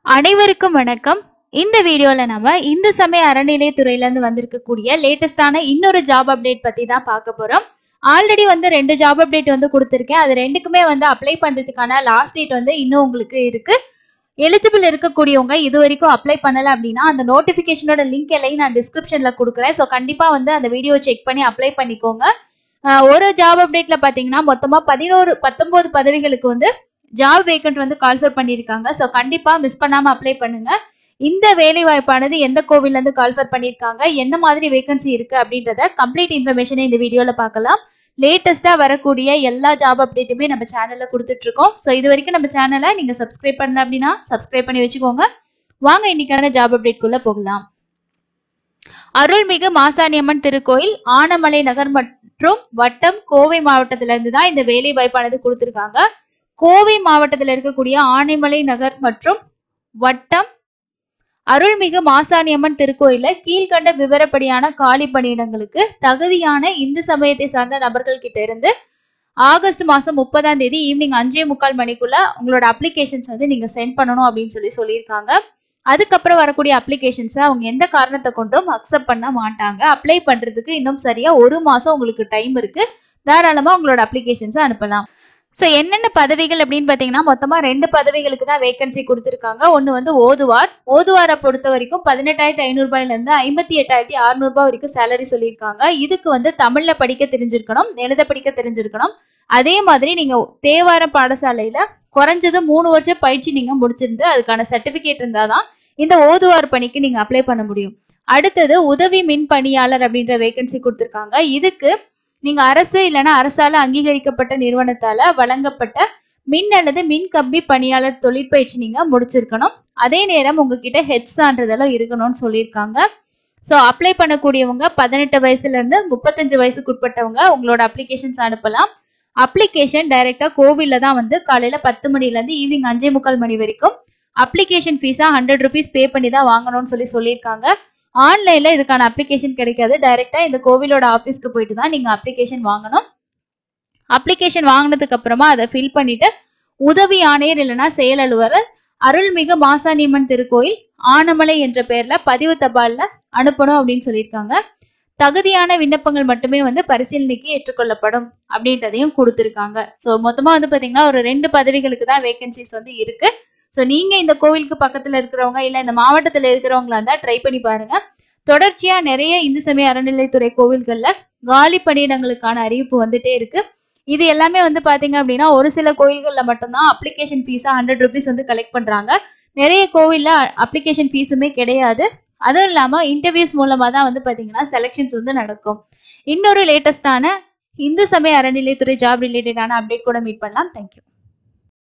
அனைவருக்கும் வணக்கம். இந்த வீடியோல நம்ம இந்த சமய அறநிலைய துறையில இருந்து வந்திருக்கக்கூடிய லேட்டஸ்டான இன்னொரு ஜாப் அப்டேட் பத்தி தான் பார்க்க போறோம். ஆல்ரெடி ரெண்டு ஜாப் அப்டேட் கொடுத்திருக்கேன். அது ரெண்டுக்குமே அப்ளை பண்றதுக்கான லாஸ்ட் டேட் இன்னும் உங்களுக்கு இருக்கு. எலிஜிபிள் இருக்கக்கூடியவங்க இது வரைக்கும் அப்ளை பண்ணல அப்படின்னா அந்த நோட்டிபிகேஷனோட லிங்க் எல்லாம் நான் டிஸ்கிரிப்ஷன்ல கொடுக்குறேன். ஸோ கண்டிப்பா அந்த வீடியோ செக் பண்ணி அப்ளை பண்ணிக்கோங்க. ஒரு ஜாப் அப்டேட்ல பாத்தீங்கன்னா மொத்தமா 19 பதவிகளுக்கு ஜாப் வேக்கன்ட் கால்ஃபர் பண்ணியிருக்காங்க. ஸோ கண்டிப்பா மிஸ் பண்ணாம அப்ளை பண்ணுங்க. இந்த வேலை வாய்ப்பானது எந்த கோவில்ல இருந்து கால்ஃபர் பண்ணியிருக்காங்க, என்ன மாதிரி வேகன்சி இருக்கு அப்படின்றத கம்ப்ளீட் இன்ஃபர்மேஷனை இந்த வீடியோல பார்க்கலாம். லேட்டஸ்டா வரக்கூடிய எல்லா ஜாப் அப்டேட்டுமே நம்ம சேனல்ல கொடுத்துட்டு இருக்கோம். ஸோ இது வரைக்கும் நம்ம சேனலை நீங்க சப்ஸ்கிரைப் பண்ணல அப்படின்னா சப்ஸ்கிரைப் பண்ணி வச்சுக்கோங்க. வாங்க இன்னைக்கான ஜாப் அப்டேட் குள்ள போகலாம். அருள்மிகு மாசாணியம்மன் திருக்கோயில், ஆனமலை நகர் மற்றும் வட்டம், கோவை மாவட்டத்தில இருந்து தான் இந்த வேலை வாய்ப்பானது கொடுத்திருக்காங்க. கோவை மாவட்டத்தில் இருக்கக்கூடிய ஆனைமலை நகர் மற்றும் வட்டம் அருள்மிகு மாசாணியம்மன் திருக்கோயில கீழ்கண்ட விவரப்படியான காலி பணியிடங்களுக்கு தகுதியான இந்து சமயத்தை சார்ந்த நபர்கள் கிட்ட இருந்து ஆகஸ்ட் மாசம் 30ஆம் தேதி ஈவினிங் 5:45 மணிக்குள்ள உங்களோட அப்ளிகேஷன்ஸ் நீங்க சென்ட் பண்ணணும் அப்படின்னு சொல்லியிருக்காங்க. அதுக்கப்புறம் வரக்கூடிய அப்ளிகேஷன்ஸை அவங்க எந்த காரணத்தை கொண்டும் அக்செப்ட் பண்ண மாட்டாங்க. அப்ளை பண்றதுக்கு இன்னும் சரியா 1 மாசம் உங்களுக்கு டைம் இருக்கு. தாராளமா உங்களோட அப்ளிகேஷன்ஸை அனுப்பலாம். ஸோ என்னென்ன பதவிகள் அப்படின்னு பார்த்தீங்கன்னா மொத்தமா 2 பதவிகளுக்கு தான் வேகன்சி கொடுத்துருக்காங்க. ஒன்று ஓதுவார். ஓதுவாரை பொறுத்த வரைக்கும் 18,500 ரூபாயிலிருந்து 58,600 ரூபாய் வரைக்கும் சேலரி சொல்லியிருக்காங்க. இதுக்கு தமிழ்ல படிக்க தெரிஞ்சிருக்கணும், எழுத படிக்க தெரிஞ்சிருக்கணும். அதே மாதிரி நீங்க தேவார பாடசாலையில குறைஞ்சது 3 வருஷம் பயிற்சி நீங்க முடிச்சிருந்து அதுக்கான சர்டிபிகேட் இருந்தாதான் இந்த ஓதுவார் பணிக்கு நீங்க அப்ளை பண்ண முடியும். அடுத்தது உதவி மின் பணியாளர் அப்படின்ற வேகன்சி கொடுத்துருக்காங்க. இதுக்கு நீங்க அரசு இல்லைன்னா அரசால அங்கீகரிக்கப்பட்ட நிறுவனத்தால வழங்கப்பட்ட மின் அல்லது மின் கம்பி பணியாளர் தொழிற்பயிற்சி நீங்க முடிச்சிருக்கணும். அதே நேரம் உங்ககிட்ட ஹெச் சான்றிதழும் இருக்கணும்னு சொல்லியிருக்காங்க. ஸோ அப்ளை பண்ணக்கூடியவங்க 18 வயசுல இருந்து 35 வயசுக்கு உட்பட்டவங்க உங்களோட அப்ளிகேஷன்ஸ் அனுப்பலாம். அப்ளிகேஷன் டைரக்டா கோவில்ல தான் காலையில 10 மணில இருந்து ஈவினிங் 5:45 மணி வரைக்கும் அப்ளிகேஷன் ஃபீஸா 100 rupees பே பண்ணி தான் வாங்கணும்னு சொல்லியிருக்காங்க. ஆன்லைன்ல இதுக்கான அப்ளிகேஷன் கிடைக்காது. டைரக்டா இந்த கோவிலோட ஆஃபீஸ்க்கு போயிட்டு தான் நீங்க அப்ளிகேஷன் வாங்கணும். அப்ளிகேஷன் வாங்கினதுக்கு அப்புறமா அதை ஃபில் பண்ணிட்டு உதவி ஆணையர் இல்லைன்னா செயல் அலுவலர், அருள்மிகு மாசாணியம்மன் திருக்கோயில், ஆனமலை என்ற பெயர்ல பதிவு தபால்ல அனுப்பணும் அப்படின்னு சொல்லியிருக்காங்க. தகுதியான விண்ணப்பங்கள் மட்டுமே பரிசீலனைக்கு ஏற்றுக்கொள்ளப்படும் அப்படின்றதையும் கொடுத்துருக்காங்க. ஸோ மொத்தமா பாத்தீங்கன்னா ஒரு 2 பதவிகளுக்கு தான் வேகன்சிஸ் இருக்கு. ஸோ நீங்க இந்த கோவிலுக்கு பக்கத்துல இருக்கிறவங்க இல்ல இந்த மாவட்டத்துல இருக்கிறவங்களா இருந்தா ட்ரை பண்ணி பாருங்க. தொடர்ச்சியா நிறைய இந்து சமய அறநிலையத்துறை கோவில்கள்ல காலி பணியிடங்களுக்கான அறிவிப்பு வந்துட்டே இருக்கு. இது எல்லாமே பாத்தீங்க அப்படின்னா ஒரு சில கோயில்கள்ல மட்டும்தான் அப்ளிகேஷன் ஃபீஸா 100 rupees கலெக்ட் பண்றாங்க. நிறைய கோவில்ல அப்ளிகேஷன் ஃபீஸுமே கிடையாது. அதுவும் இல்லாம இன்டர்வியூஸ் மூலமா தான் பாத்தீங்கன்னா செலெக்ஷன்ஸ் நடக்கும். இன்னொரு லேட்டஸ்டான இந்து சமய அறநிலையத்துறை ஜாப் ரிலேட்டடான அப்டேட் கூட மீட் பண்ணலாம். தேங்க்யூ.